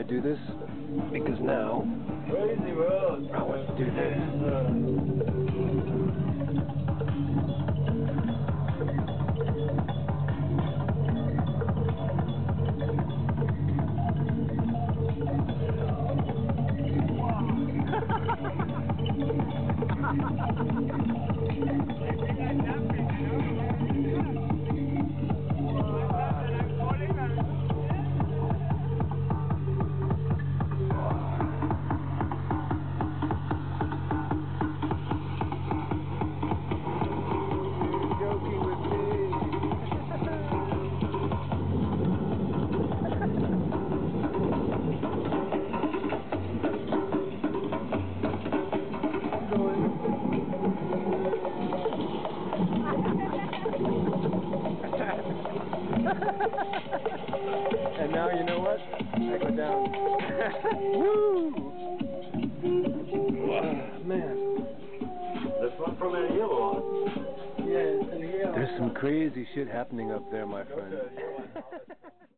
do this because now Crazy world. I want to do this. And now you know what? I go down. Woo! Man. This one from El Hielo. There's some crazy shit happening up there, my friend.